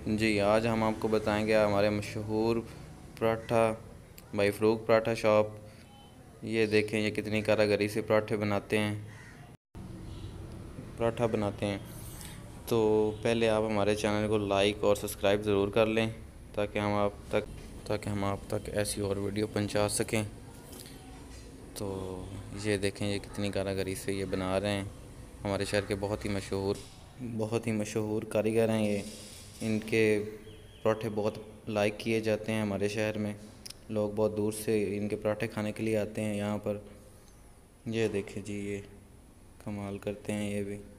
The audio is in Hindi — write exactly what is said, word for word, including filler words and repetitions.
जी, आज हम आपको बताएंगे हमारे मशहूर पराठा भाई फ़रूक पराठा शॉप। ये देखें, ये कितनी कारीगरी से पराठे बनाते हैं पराठा बनाते हैं। तो पहले आप हमारे चैनल को लाइक और सब्सक्राइब ज़रूर कर लें ताकि हम आप तक ताकि हम आप तक ऐसी और वीडियो पहुंचा सकें। तो ये देखें, ये कितनी कारीगरी से ये बना रहे हैं। हमारे शहर के बहुत ही मशहूर बहुत ही मशहूर कारीगर हैं ये। इनके पराठे बहुत लाइक किए जाते हैं हमारे शहर में। लोग बहुत दूर से इनके पराठे खाने के लिए आते हैं यहाँ पर। ये देखें जी, ये कमाल करते हैं ये भी।